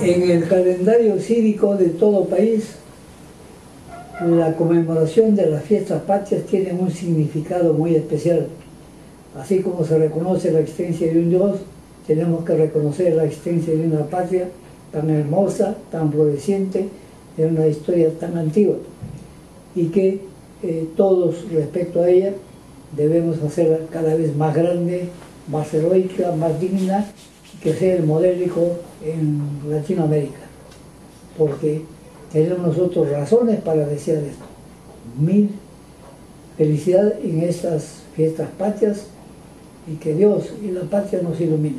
En el calendario cívico de todo país, la conmemoración de las fiestas patrias tiene un significado muy especial. Así como se reconoce la existencia de un Dios, tenemos que reconocer la existencia de una patria tan hermosa, tan floreciente, de una historia tan antigua, y que todos respecto a ella debemos hacerla cada vez más grande, más heroica, más digna, y que sea el modélico en Latinoamérica, porque tenemos nosotros razones para desear esto. Mil felicidades en estas fiestas patrias, y que Dios y la patria nos iluminen.